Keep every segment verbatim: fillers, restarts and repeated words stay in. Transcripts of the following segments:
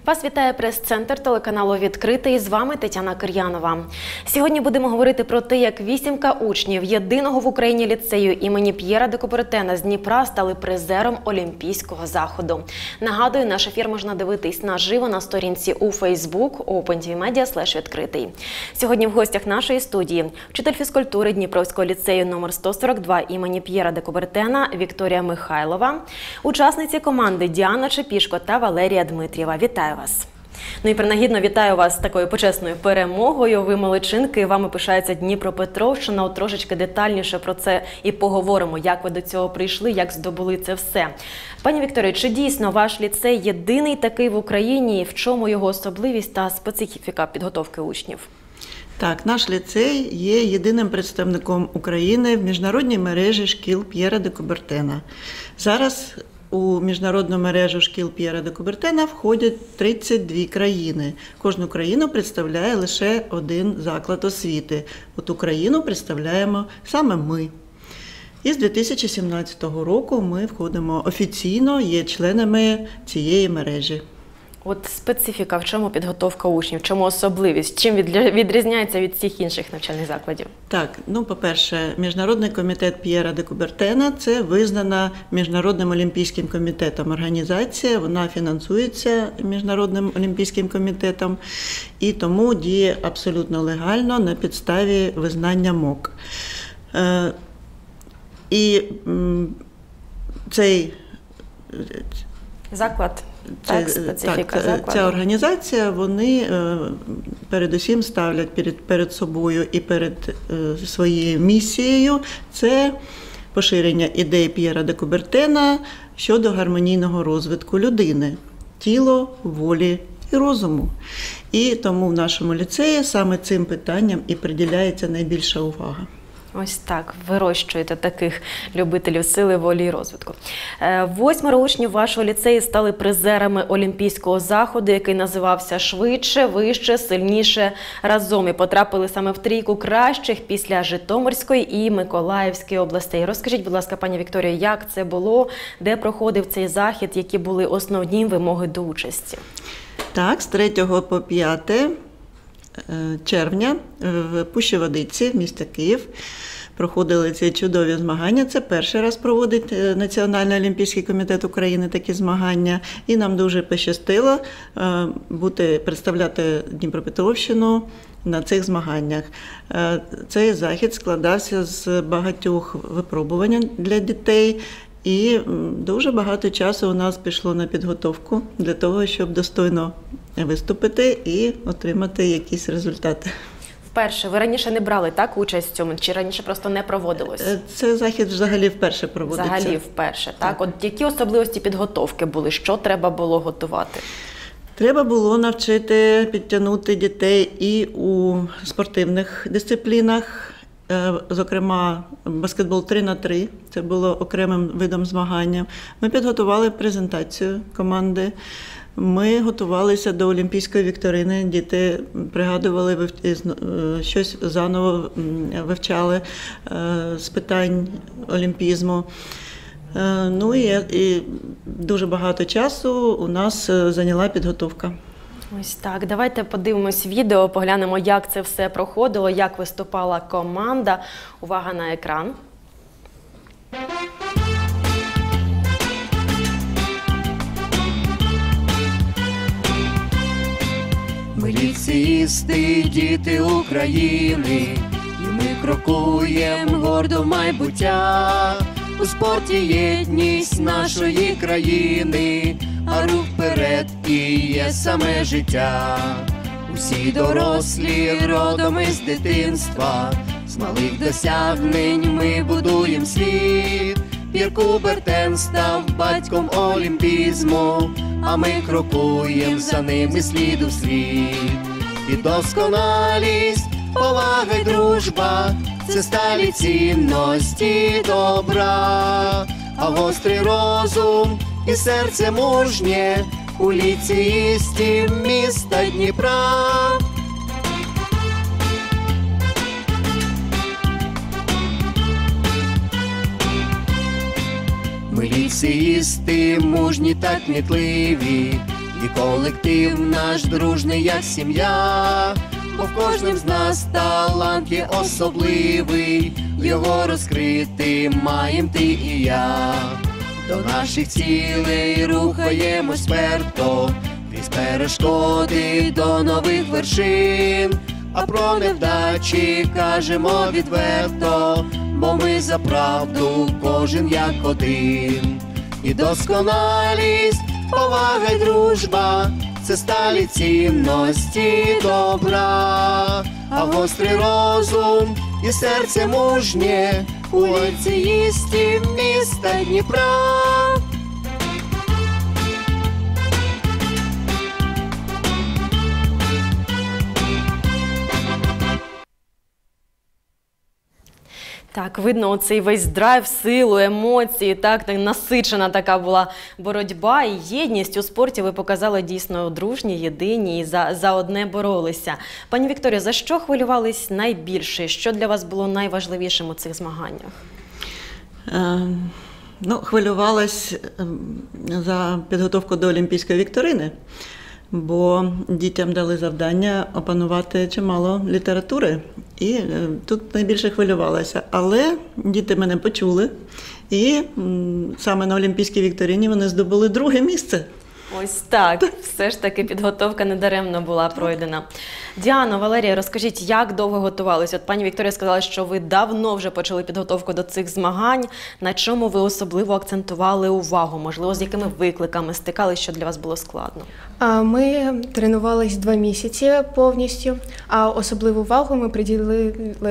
Вас вітає прес-центр телеканалу «Відкритий». З вами Тетяна Кир'янова. Сьогодні будемо говорити про те, як вісімка учнів єдиного в Україні ліцею імені П'єра де Кубертена з Дніпра стали призером Олімпійського заходу. Нагадую, наш ефір можна дивитись наживо на сторінці у Facebook OpenTVMedia слеш відкритий. Сьогодні в гостях нашої студії вчитель фізкультури Дніпровського ліцею номер сто сорок два імені П'єра де Кубертена Вікторія Михайлова, учасниці команди Діана Чепішко та Валерія Дмитрієва. Вітаю вас! Ну і принагідно вітаю вас з такою почесною перемогою. Ви молодчинки, вами пишається Дніпропетровщина. От трошечки детальніше про це і поговоримо, як ви до цього прийшли, як здобули це все. Пані Вікторія, чи дійсно ваш ліцей єдиний такий в Україні? В чому його особливість та специфіка підготовки учнів? Так, наш ліцей є єдиним представником України в міжнародній мережі шкіл П'єра де Кубертена. Зараз у міжнародну мережу шкіл П'єра де Кубертена входять тридцять дві країни. Кожну країну представляє лише один заклад освіти. От Україну представляємо саме ми. І з дві тисячі сімнадцятого року ми входимо офіційно, є членами цієї мережі. От специфіка, в чому підготовка учнів, в чому особливість, чим відрізняється від всіх інших навчальних закладів? Так, ну, по-перше, Міжнародний комітет П'єра де Кубертена – це визнана Міжнародним олімпійським комітетом організація, вона фінансується Міжнародним олімпійським комітетом і тому діє абсолютно легально на підставі визнання МОК. Е, і м, цей заклад. Так, специфіка так, ця організація, вони передусім ставлять перед, перед собою і перед е, своєю місією – це поширення ідей П'єра де Кубертена щодо гармонійного розвитку людини, тіла, волі і розуму. І тому в нашому ліцеї саме цим питанням і приділяється найбільша увага. Ось так, вирощуєте таких любителів сили, волі і розвитку. Восьмеро учнів вашого ліцею стали призерами Олімпійського заходу, який називався «Швидше, вище, сильніше, разом» і потрапили саме в трійку кращих після Житомирської і Миколаївської областей. Розкажіть, будь ласка, пані Вікторія, як це було, де проходив цей захід, які були основні вимоги до участі? Так, з третього по п'яте червня в Пущі-Водиці, місто Київ, проходили ці чудові змагання. Це перший раз проводить Національний олімпійський комітет України такі змагання. І нам дуже пощастило бути, представляти Дніпропетровщину на цих змаганнях. Цей захід складався з багатьох випробувань для дітей. І дуже багато часу у нас пішло на підготовку для того, щоб достойно виступити і отримати якісь результати. Вперше. Ви раніше не брали так участь в цьому? Чи раніше просто не проводилось? Це захід взагалі вперше проводиться. Взагалі вперше, так? Так. От які особливості підготовки були? Що треба було готувати? Треба було навчити, підтягнути дітей і у спортивних дисциплінах. Зокрема, баскетбол три на три, це було окремим видом змагання. Ми підготували презентацію команди, ми готувалися до Олімпійської вікторини, діти пригадували, щось заново вивчали з питань олімпізму. Ну і, і дуже багато часу у нас зайняла підготовка. Ось так. Давайте подивимось відео, поглянемо, як це все проходило, як виступала команда. Увага на екран. Ми ліцеїсти, діти України, і ми крокуємо гордо в майбуття. У спорті єдність нашої країни, а рух вперед і є саме життя. Усі дорослі родом із дитинства, з малих досягнень ми будуємо світ. П'єр Кубертен став батьком олімпізму, а ми крокуємо за ними сліду в слід. І досконалість, повага й дружба – це сталі цінності добра, а гострий розум і серце мужнє у ліцеїстів міста Дніпра. Ми ліцеїсти мужні та кмітливі, і колектив наш дружний, як сім'я. Бо в кожним з нас талант є особливий, його розкрити маєм ти і я. До наших цілей рухаємось вперто, крізь перешкоди до нових вершин. А про невдачі кажемо відверто, бо ми за правду кожен як один. І досконалість, повага й дружба – це сталі цінності добра. А гострий розум і серце мужнє у ліцеїстів міста Дніпра. Так, видно оцей весь драйв, силу, емоції, так, так, насичена така була боротьба і єдність у спорті. Ви показали дійсно дружні, єдині і за, за одне боролися. Пані Вікторія, за що хвилювались найбільше? Що для вас було найважливішим у цих змаганнях? Е, ну, хвилювалась за підготовку до Олімпійської вікторини, бо дітям дали завдання опанувати чимало літератури. І е, тут найбільше хвилювалася. Але діти мене почули, і м, саме на Олімпійській вікторині вони здобули друге місце. Ось так, все ж таки підготовка недаремно була пройдена. Діано, Валерія, розкажіть, як довго готувалися? От пані Вікторія сказала, що ви давно вже почали підготовку до цих змагань. На чому ви особливо акцентували увагу? Можливо, з якими викликами стикалися, що для вас було складно? Ми тренувались два місяці повністю, а особливу увагу ми приділили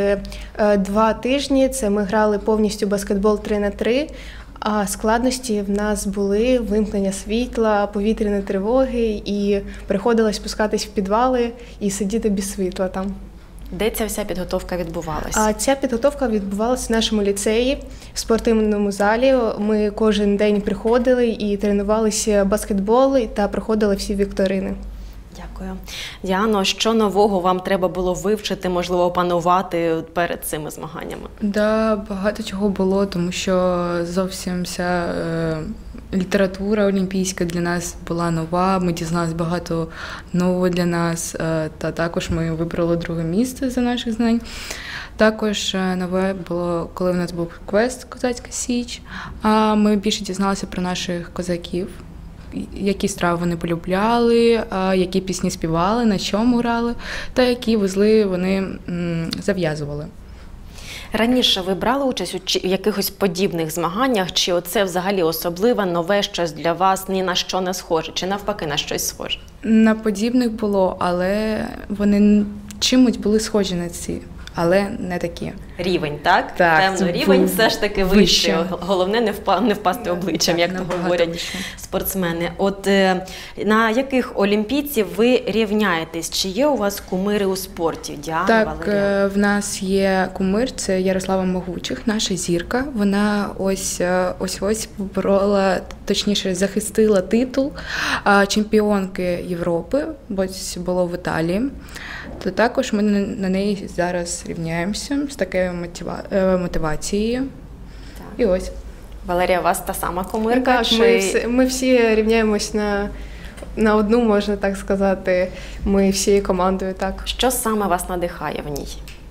два тижні. Це ми грали повністю баскетбол три на три. А складності в нас були вимкнення світла, повітряні тривоги, і приходилось спускатись в підвали і сидіти без світла там. Де ця вся підготовка відбувалася? А ця підготовка відбувалася в нашому ліцеї, в спортивному залі. Ми кожен день приходили і тренувалися баскетбол та проходили всі вікторини. Дякую. Діано, що нового вам треба було вивчити, можливо, опанувати перед цими змаганнями? Да, багато чого було, тому що зовсім вся е, література олімпійська для нас була нова, ми дізналися багато нового для нас, е, та також ми вибрали друге місце за наших знань. Також нове було, коли в нас був квест «Козацька Січ», а ми більше дізналися про наших козаків, які страви вони полюбляли, які пісні співали, на чому грали, та які вузли вони зав'язували. Раніше ви брали участь у якихось подібних змаганнях, чи оце взагалі особливе, нове щось для вас, ні на що не схоже, чи навпаки на щось схоже? На подібних було, але вони чимось були схожі на ці. Але не такі. Рівень, так? Так. Певно, рівень все ж таки вищий. Вище. Головне не, впа, не впасти обличчям, Так, як то говорять вище. спортсмени. От е, на яких олімпійців ви рівняєтесь? Чи є у вас кумири у спорті? Діана, Так, Валерія? в нас є кумир, це Ярослава Могучих, наша зірка. Вона ось ось ось поборола, точніше захистила титул чемпіонки Європи, бо це було в Італії. То також ми на неї зараз рівняємося з такою мотива... мотивацією. Так. І ось. Валерія, у вас та сама кумирка? Так, чи... ми, всі, ми всі рівняємось на, на одну, можна так сказати. Ми всією командою, так. Що саме вас надихає в ній?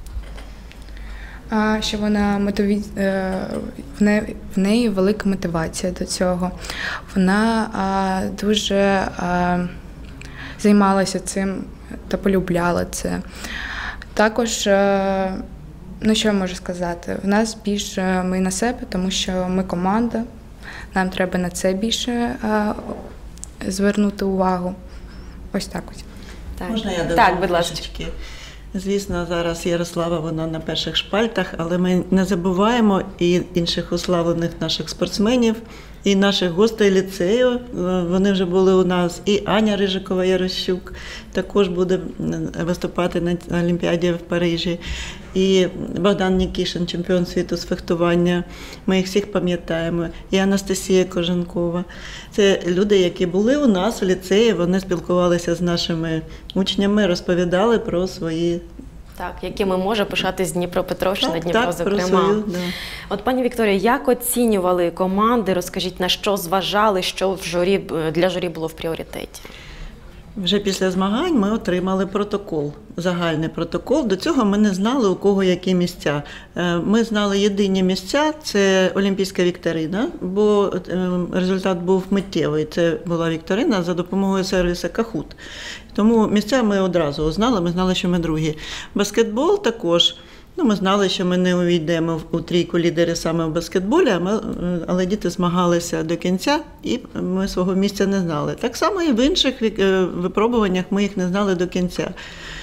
А, що вона мотиві... в, не... в неї велика мотивація до цього. Вона а, дуже а, займалася цим та полюбляла це. Також, ну що я можу сказати, в нас більше ми на себе, тому що ми команда, нам треба на це більше звернути увагу. Ось так ось. Так, Можна я додам? так, будь ласка. Трішечки? Звісно, зараз Ярослава, вона на перших шпальтах, але ми не забуваємо і інших уславлених наших спортсменів, і наших гостей ліцею. Вони вже були у нас. І Аня Рижикова-Ярощук також буде виступати на Олімпіаді в Парижі. І Богдан Нікішин, чемпіон світу з фехтування. Ми їх всіх пам'ятаємо. І Анастасія Кожанкова. Це люди, які були у нас в ліцеї, вони спілкувалися з нашими учнями, розповідали про свої Так, якими може пишатись Дніпропетровщина, Так, Дніпро, так, про зокрема. свою, да. От, пані Вікторія, як оцінювали команди? Розкажіть, на що зважали, що в журі, для журі було в пріоритеті? Вже після змагань ми отримали протокол, загальний протокол. До цього ми не знали, у кого які місця. Е, Ми знали єдині місця – це Олімпійська вікторина, бо е, результат був миттєвий. Це була вікторина за допомогою сервісу Kahoot. Тому місця ми одразу знали, ми знали, що ми другі. Баскетбол також. Ну, ми знали, що ми не увійдемо у трійку лідерів саме в баскетболі, але діти змагалися до кінця, і ми свого місця не знали. Так само і в інших випробуваннях ми їх не знали до кінця.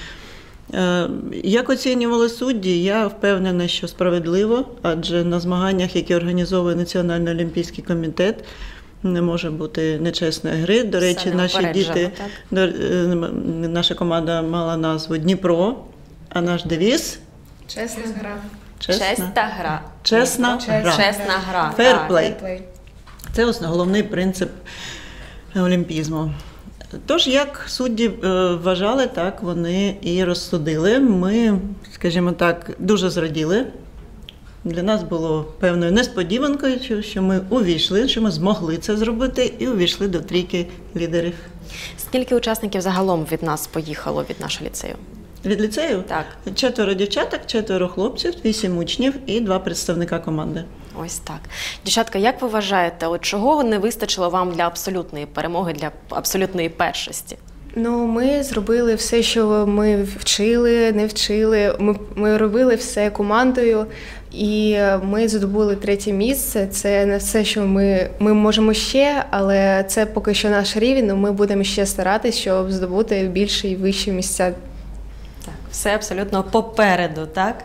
Як оцінювали судді, я впевнена, що справедливо, адже на змаганнях, які організовує Національний олімпійський комітет, не може бути нечесної гри. До речі, наші діти, так? Наша команда мала назву «Дніпро», а наш девіз – Чесна гра. Чесна, Чесна гра. Чесна гра. Чесна гра. Фейрплей. Це основний головний принцип олімпізму. Тож, як судді вважали, так вони і розсудили. Ми, скажімо так, дуже зраділи. Для нас було певною несподіванкою, що ми увійшли, що ми змогли це зробити і увійшли до трійки лідерів. Скільки учасників загалом від нас поїхало, від нашого ліцею? Від ліцею? Так. Четверо дівчаток, четверо хлопців, вісім учнів і два представника команди. Ось так. Дівчатка, як ви вважаєте, от чого не вистачило вам для абсолютної перемоги, для абсолютної першості? Ну, ми зробили все, що ми вчили, не вчили. Ми, ми робили все командою, і ми здобули третє місце. Це не все, що ми, ми можемо ще, але це поки що наш рівень, але ми будемо ще старатися, щоб здобути більше і вищі місця. Так, все абсолютно попереду, так?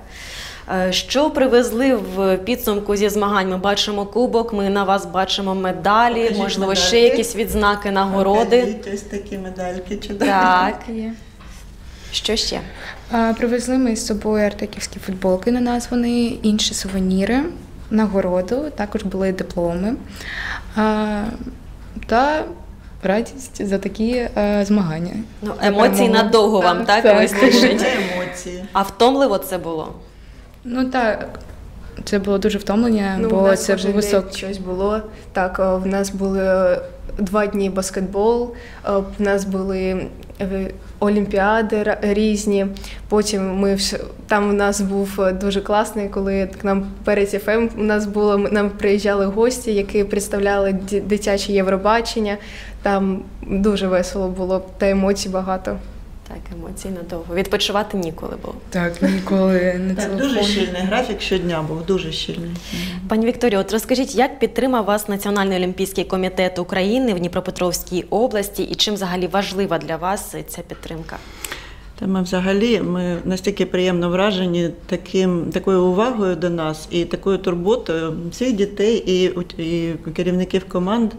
Що привезли в підсумку зі змагань? Ми бачимо кубок, ми на вас бачимо медалі, Покажіть можливо, медальки. ще якісь відзнаки, нагороди. Покажіть, ось такі медальки чудові. Так. Є. Що ще? А, Привезли ми з собою артеківські футболки на нас, вони інші сувеніри, нагороду, також були дипломи а, та радість за такі а, змагання. Ну, емоції надовго вам, так, так, вистачить? Це емоції. А втомливо це було? Ну так, це було дуже втомлення, Ну, у бо нас це кожен був день висок. щось було. Так, о, в нас були два дні баскетбол, о, в нас були е, олімпіади ра- різні. Потім ми вш- там у нас був дуже класний, коли к нам перед еф ем у нас було, нам приїжджали гості, які представляли ді- дитяче Євробачення. Там дуже весело було та емоцій багато. Так, емоції надовго. Відпочивати ніколи було. Так, ніколи не Так, телефон. дуже щільний графік щодня був, дуже щільний. Пані Вікторіо, от розкажіть, як підтримав вас Національний олімпійський комітет України в Дніпропетровській області і чим взагалі важлива для вас ця підтримка? Та ми взагалі ми настільки приємно вражені таким, такою увагою до нас і такою турботою всіх дітей і, і керівників команд.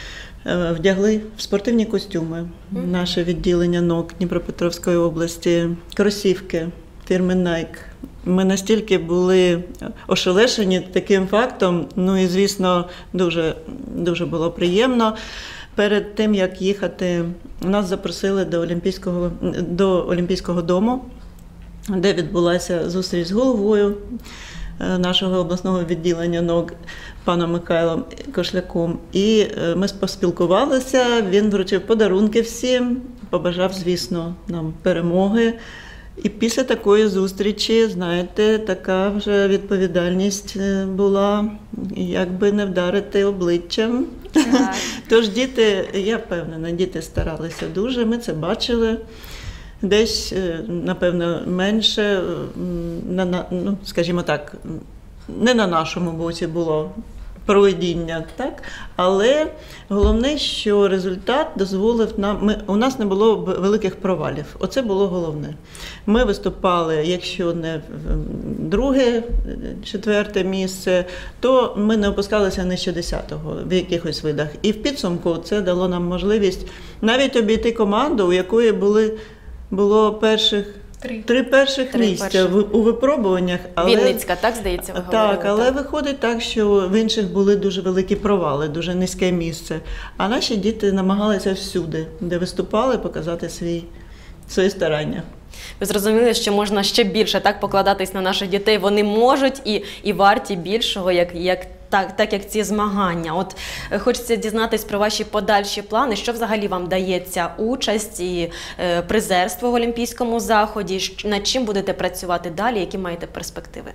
Вдягли в спортивні костюми наше відділення НОК Дніпропетровської області, кросівки фірми Nike. Ми настільки були ошелешені таким фактом, ну і, звісно, дуже, дуже було приємно. Перед тим, як їхати, нас запросили до Олімпійського, до Олімпійського дому, де відбулася зустріч з головою нашого обласного відділення НОК паном Михайлом Кошляком. І ми поспілкувалися, він вручив подарунки всім, побажав, звісно, нам перемоги. І після такої зустрічі, знаєте, така вже відповідальність була, як би не вдарити обличчям. Так. Тож діти, я впевнена, діти старалися дуже, ми це бачили. Десь, напевно, менше, на, ну, скажімо так, не на нашому боці було проведіння, так? Але головне, що результат дозволив нам, ми, у нас не було великих провалів, оце було головне. Ми виступали, якщо не друге, четверте місце, то ми не опускалися нижче десятого в якихось видах. І в підсумку це дало нам можливість навіть обійти команду, у якої були було перших три, три перших три місця перших. в, у випробуваннях. Але, Вінницька, так, здається, ви так, говорили? але Так. виходить так, що в інших були дуже великі провали, дуже низьке місце. А наші діти намагалися всюди, де виступали, показати свій, свої старання. Ви зрозуміли, що можна ще більше так покладатись на наших дітей. Вони можуть і, і варті більшого, як, як, так, так як ці змагання. От е, хочеться дізнатись про ваші подальші плани, що взагалі вам дається участь і е, призерство в Олімпійському заході, щ- над чим будете працювати далі, які маєте перспективи?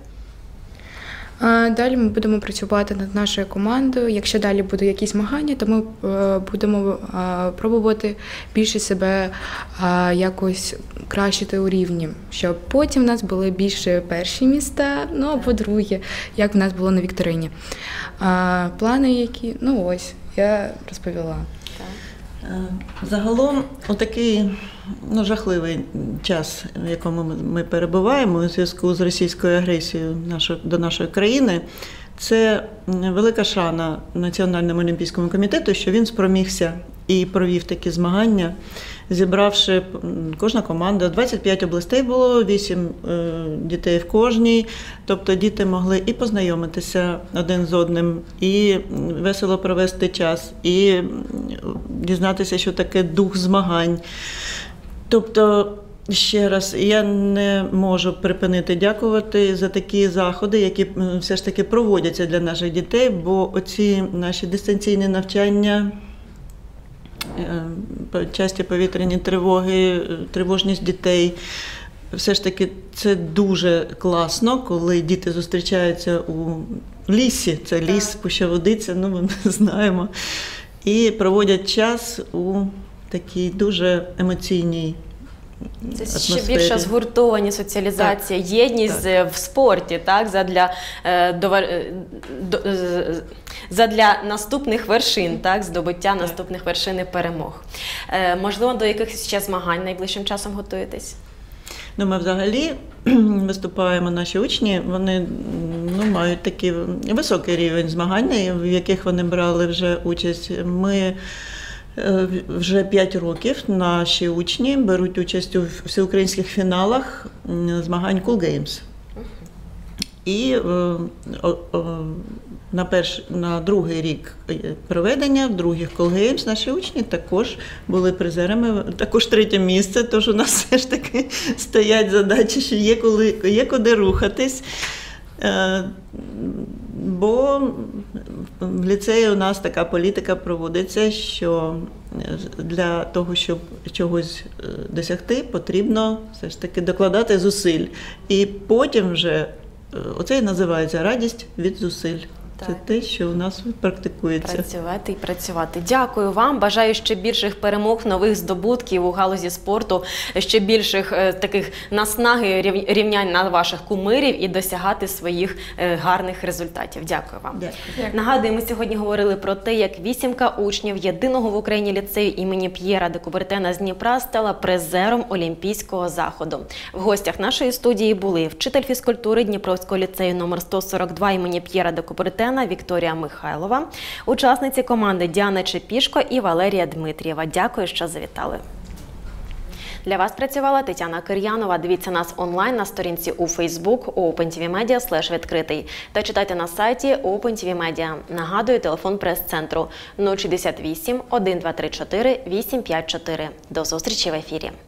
А Далі ми будемо працювати над нашою командою. Якщо далі будуть якісь змагання, то ми е, будемо е, пробувати більше себе е, якось кращити у рівні, щоб потім в нас були більше перші міста, ну або другі, як в нас було на вікторині. А плани які? Ну ось, я розповіла. Е, Загалом, у такий ну, жахливий час, в якому ми- ми перебуваємо у зв'язку з російською агресією нашо- до нашої країни, це м, велика шана Національному олімпійському комітету, що він спромігся і провів такі змагання, зібравши м, кожна команда, двадцять п'ять областей було, вісім е, дітей в кожній, тобто діти могли і познайомитися один з одним, і м, весело провести час, і м, дізнатися, що таке дух змагань. Тобто, ще раз, я не можу припинити дякувати за такі заходи, які м, все ж таки проводяться для наших дітей, бо оці наші дистанційні навчання, е, по- часті повітряні тривоги, е, тривожність дітей, все ж таки це дуже класно, коли діти зустрічаються у лісі, це ліс, Пуща-Водиця, ну ми знаємо, і проводять час у такій дуже емоційній Це ще атмосфері. більша згуртованість, соціалізація, єдність так. е, в спорті, так, задля, е, довер- е, до- е, задля наступних вершин, так, здобуття наступних вершин і перемог. Е, Можливо, до якихось ще змагань найближчим часом готуєтесь? Ну, ми взагалі виступаємо, наші учні, вони ну, мають такий високий рівень змагання, в яких вони брали вже участь. Ми е, вже п'ять років наші учні беруть участь у всеукраїнських фіналах м, змагань Cool Games. І е, о, о, на, перш, на другий рік проведення, в других Cool Games наші учні також були призерами, також третє місце, тож у нас все ж таки стоять задачі, що є, коли, є куди рухатись. Е, Бо в ліцеї у нас така політика проводиться, що для того, щоб чогось досягти, потрібно все ж таки докладати зусиль. І потім вже оце і називається радість від зусиль. Це Так. те, що у нас практикується. Працювати і працювати. Дякую вам. Бажаю ще більших перемог, нових здобутків у галузі спорту, ще більших е, таких наснаги, рів- рівнянь на ваших кумирів і досягати своїх е, гарних результатів. Дякую вам. Дякую. Нагадую, ми сьогодні говорили про те, як вісімка учнів єдиного в Україні ліцею імені П'єра де Кубертена з Дніпра стала призером Олімпійського заходу. В гостях нашої студії були вчитель фізкультури Дніпровського ліцею номер сто сорок два імені П'єра де Кубертена Вікторія Михайлова, учасниці команди Діана Чепішко і Валерія Дмитрієва. Дякую, що завітали. Для вас працювала Тетяна Кир'янова. Дивіться нас онлайн на сторінці у Facebook OpenTVMedia слеш відкритий та читайте на сайті OpenTVMedia. Нагадую, телефон прес-центру нуль шістдесят вісім, один два три чотири, вісім п'ять чотири. До зустрічі в ефірі.